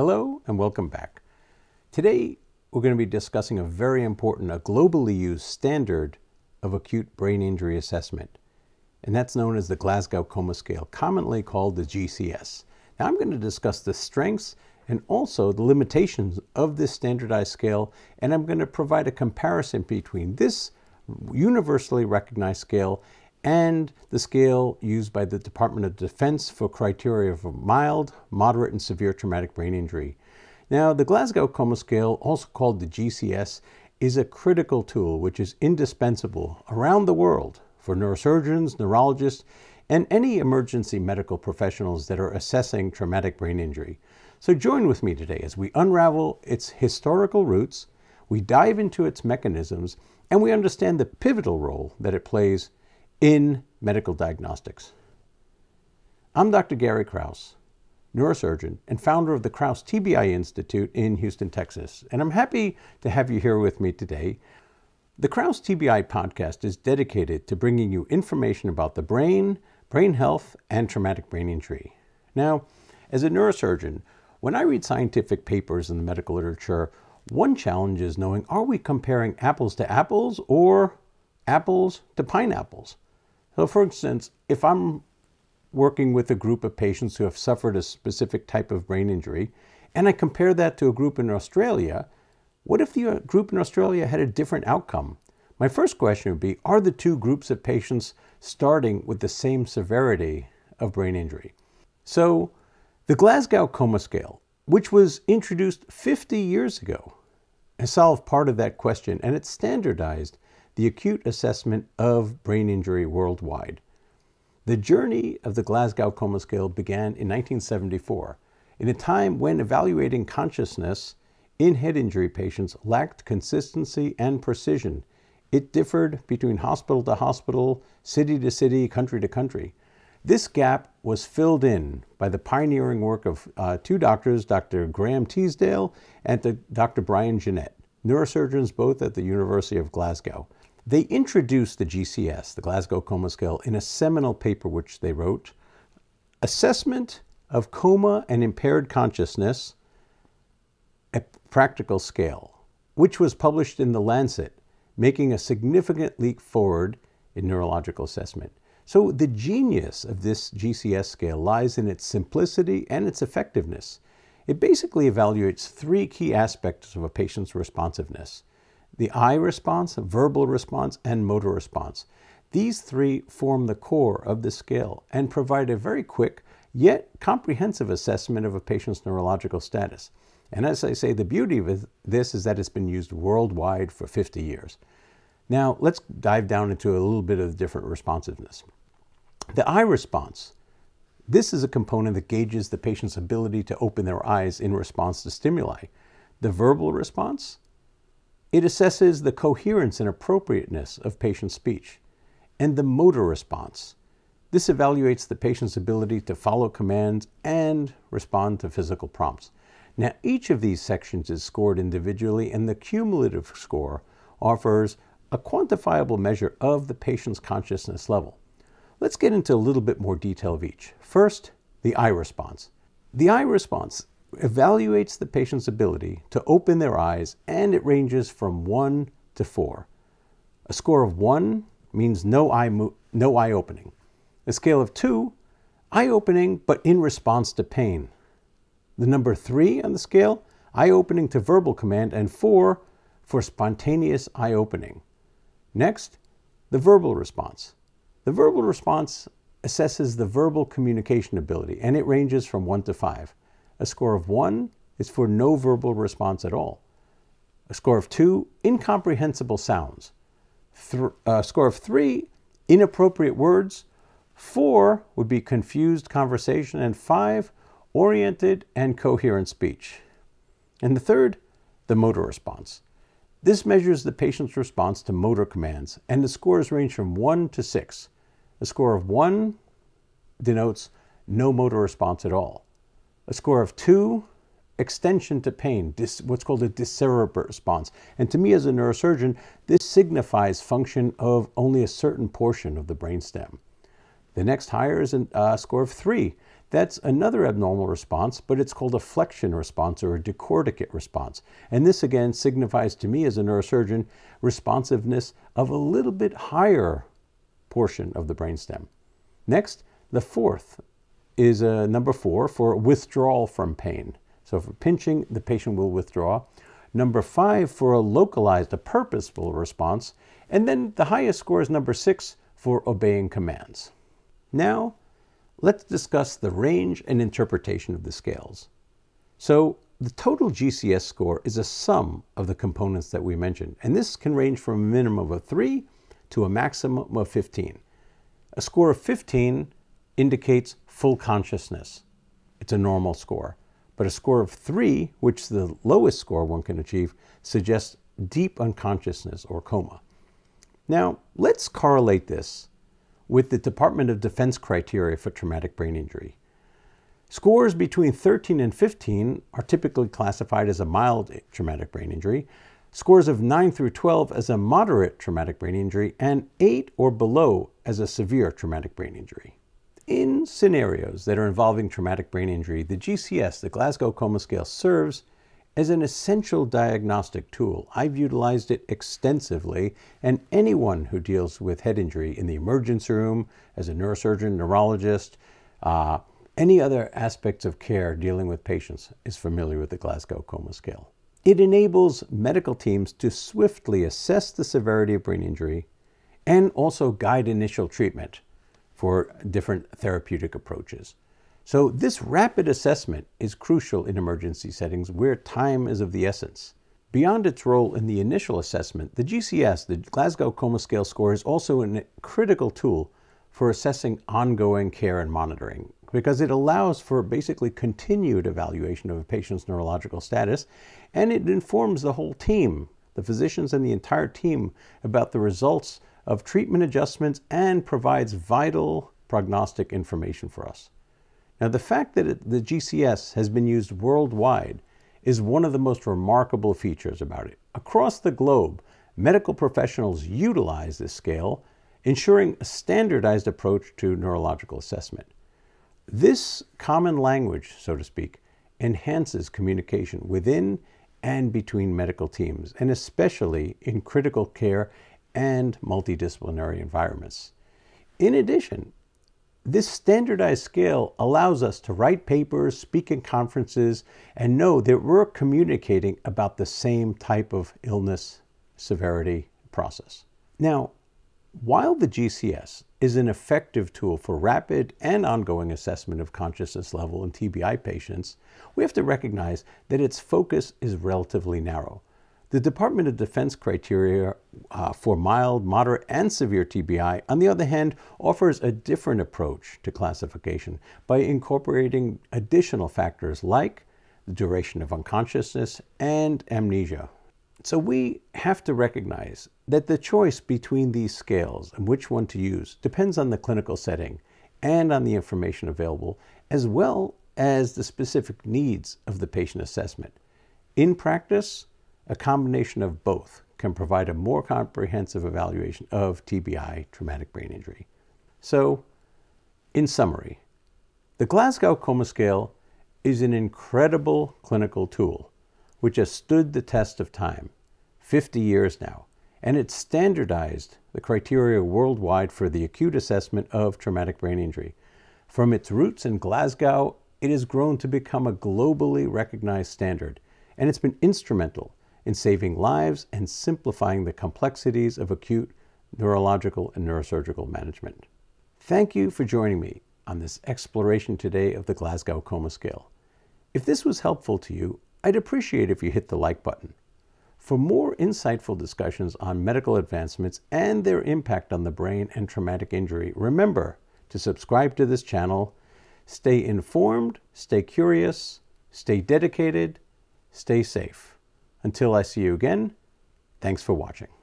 Hello and welcome back. Today we're going to be discussing a very important, a globally used standard of acute brain injury assessment, and that's known as the Glasgow Coma Scale, commonly called the GCS. Now I'm going to discuss the strengths and also the limitations of this standardized scale, and I'm going to provide a comparison between this universally recognized scale and the scale used by the Department of Defense for criteria for mild, moderate, and severe traumatic brain injury. Now, the Glasgow Coma Scale, also called the GCS, is a critical tool which is indispensable around the world for neurosurgeons, neurologists, and any emergency medical professionals that are assessing traumatic brain injury. So join with me today as we unravel its historical roots, we dive into its mechanisms, and we understand the pivotal role that it plays in medical diagnostics. I'm Dr. Gary Kraus, neurosurgeon and founder of the Kraus TBI Institute in Houston, Texas, and I'm happy to have you here with me today. The Kraus TBI podcast is dedicated to bringing you information about the brain, brain health, and traumatic brain injury. Now, as a neurosurgeon, when I read scientific papers in the medical literature, one challenge is knowing, are we comparing apples to apples or apples to pineapples? So for instance, if I'm working with a group of patients who have suffered a specific type of brain injury, and I compare that to a group in Australia, what if the group in Australia had a different outcome? My first question would be, are the two groups of patients starting with the same severity of brain injury? So the Glasgow Coma Scale, which was introduced 50 years ago, has solved part of that question, and it's standardized the acute assessment of brain injury worldwide. The journey of the Glasgow Coma Scale began in 1974, in a time when evaluating consciousness in head injury patients lacked consistency and precision. It differed between hospital to hospital, city to city, country to country. This gap was filled in by the pioneering work of two doctors, Dr. Graham Teasdale and Dr. Brian Jeanette, neurosurgeons both at the University of Glasgow. They introduced the GCS, the Glasgow Coma Scale, in a seminal paper which they wrote, Assessment of Coma and Impaired Consciousness, a Practical Scale, which was published in The Lancet, making a significant leap forward in neurological assessment. So the genius of this GCS scale lies in its simplicity and its effectiveness. It basically evaluates three key aspects of a patient's responsiveness: the eye response, verbal response, and motor response. These three form the core of the scale and provide a very quick yet comprehensive assessment of a patient's neurological status. And as I say, the beauty of this is that it's been used worldwide for 50 years. Now, let's dive down into a little bit of different responsiveness. The eye response. This is a component that gauges the patient's ability to open their eyes in response to stimuli. The verbal response. It assesses the coherence and appropriateness of patient speech. And the motor response. This evaluates the patient's ability to follow commands and respond to physical prompts. Now, each of these sections is scored individually, and the cumulative score offers a quantifiable measure of the patient's consciousness level. Let's get into a little bit more detail of each. First, the eye response. The eye response evaluates the patient's ability to open their eyes, and it ranges from 1 to 4. A score of 1 means no eye opening. A scale of 2, eye opening but in response to pain. The number 3 on the scale, eye opening to verbal command, and 4 for spontaneous eye opening. Next, the verbal response. The verbal response assesses the verbal communication ability, and it ranges from 1 to 5. A score of 1 is for no verbal response at all. A score of 2, incomprehensible sounds. A score of 3, inappropriate words. 4 would be confused conversation, and 5, oriented and coherent speech. And the third, the motor response. This measures the patient's response to motor commands, and the scores range from 1 to 6. A score of 1 denotes no motor response at all. A score of 2, extension to pain, what's called a discerebral response. And to me as a neurosurgeon, this signifies function of only a certain portion of the brainstem. The next higher is a score of 3. That's another abnormal response, but it's called a flexion response or a decorticate response. And this again signifies to me as a neurosurgeon responsiveness of a little bit higher portion of the brainstem. Next, the fourth is number 4 for withdrawal from pain. So for pinching, the patient will withdraw. Number 5 for a localized, a purposeful response. And then the highest score is number 6 for obeying commands. Now, let's discuss the range and interpretation of the scales. So the total GCS score is a sum of the components that we mentioned, and this can range from a minimum of 3 to a maximum of 15. A score of 15 indicates full consciousness. It's a normal score. But a score of 3, which is the lowest score one can achieve, suggests deep unconsciousness or coma. Now, let's correlate this with the Department of Defense criteria for traumatic brain injury. Scores between 13 and 15 are typically classified as a mild traumatic brain injury, scores of 9 through 12 as a moderate traumatic brain injury, and 8 or below as a severe traumatic brain injury. In scenarios that are involving traumatic brain injury, the GCS, the Glasgow Coma Scale, serves as an essential diagnostic tool. I've utilized it extensively, and anyone who deals with head injury in the emergency room, as a neurosurgeon, neurologist, any other aspects of care dealing with patients is familiar with the Glasgow Coma Scale. It enables medical teams to swiftly assess the severity of brain injury and also guide initial treatment for different therapeutic approaches. So this rapid assessment is crucial in emergency settings where time is of the essence. Beyond its role in the initial assessment, the GCS, the Glasgow Coma Scale score, is also a critical tool for assessing ongoing care and monitoring because it allows for basically continued evaluation of a patient's neurological status, and it informs the whole team, the physicians and the entire team, about the results of treatment adjustments and provides vital prognostic information for us. Now, the fact that the GCS has been used worldwide is one of the most remarkable features about it. Across the globe, medical professionals utilize this scale, ensuring a standardized approach to neurological assessment. This common language, so to speak, enhances communication within and between medical teams, and especially in critical care and multidisciplinary environments. In addition, this standardized scale allows us to write papers, speak in conferences, and know that we're communicating about the same type of illness severity process. Now, while the GCS is an effective tool for rapid and ongoing assessment of consciousness level in TBI patients, we have to recognize that its focus is relatively narrow. The Department of Defense criteria for mild, moderate, and severe TBI, on the other hand, offers a different approach to classification by incorporating additional factors like the duration of unconsciousness and amnesia. So we have to recognize that the choice between these scales and which one to use depends on the clinical setting and on the information available, as well as the specific needs of the patient assessment. In practice, a combination of both can provide a more comprehensive evaluation of TBI, traumatic brain injury. So, in summary, the Glasgow Coma Scale is an incredible clinical tool which has stood the test of time, 50 years now, and it's standardized the criteria worldwide for the acute assessment of traumatic brain injury. From its roots in Glasgow, it has grown to become a globally recognized standard, and it's been instrumental in saving lives and simplifying the complexities of acute neurological and neurosurgical management. Thank you for joining me on this exploration today of the Glasgow Coma Scale. If this was helpful to you, I'd appreciate if you hit the like button. For more insightful discussions on medical advancements and their impact on the brain and traumatic injury, remember to subscribe to this channel. Stay informed, stay curious, stay dedicated, stay safe. Until I see you again, thanks for watching.